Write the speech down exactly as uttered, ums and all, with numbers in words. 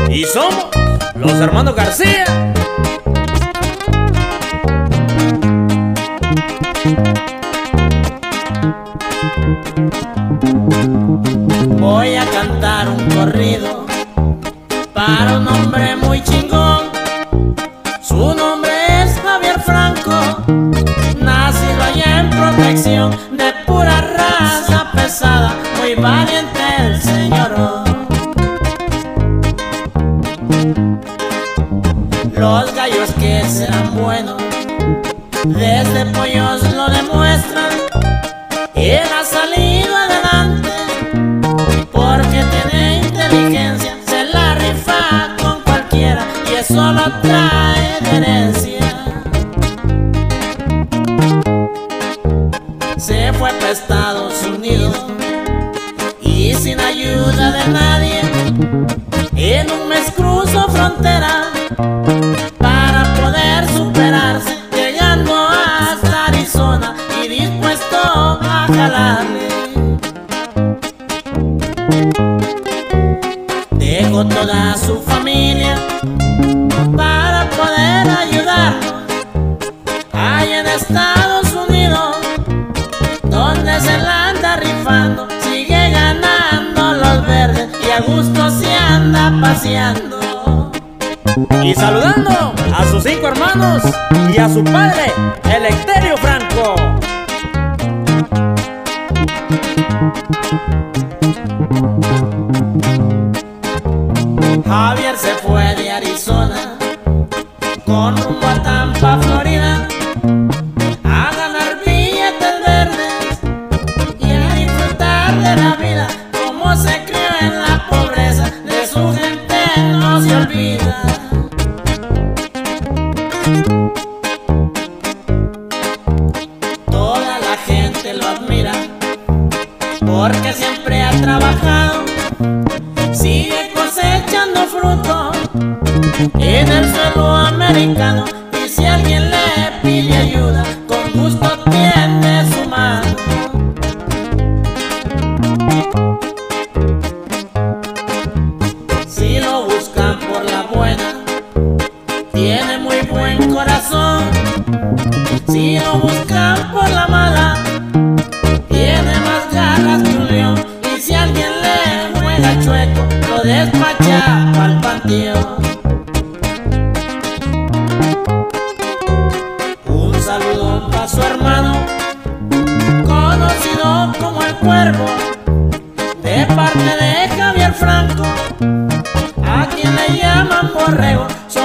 Y somos los hermanos García. Voy a cantar un corrido para un hombre muy chingón. Su nombre es Javier Franco, nacido allá en Protección, de pura raza pesada, muy valiente el señor. Los gallos que serán buenos, desde pollos lo demuestran. Él ha salido adelante porque tiene inteligencia, se la rifa con cualquiera y eso lo trae de herencia. Se fue para Estados Unidos y sin ayuda de nadie, en un mes cruzó frontera para poder superarse, llegando hasta Arizona y dispuesto a jalarle. Dejó toda su familia para poder ayudarnos allá en Estados Unidos, donde se la anda rifando, sigue ganando los verdes y a gusto se anda paseando. Y saludando a sus cinco hermanos y a su padre, Eleuterio Franco. Javier se fue de Arizona con rumbo a Tampa, Florida, a ganar billetes verdes y a disfrutar de la vida. Como se crió en la pobreza, de su gente no se olvida. Toda la gente lo admira porque siempre ha trabajado, sigue cosechando fruto en el suelo americano, y si alguien le pide ayuda, con gusto tiende su mano. Si lo buscan por la buena, tiene muy buen corazón. Si lo buscan por la mala, tiene más garras que un león. Y si alguien le juega chueco, lo despacha pa'l panteón. Un saludo pa' su hermano, conocido como el Cuervo, de parte de Javier Franco, a quien le llaman Borrego.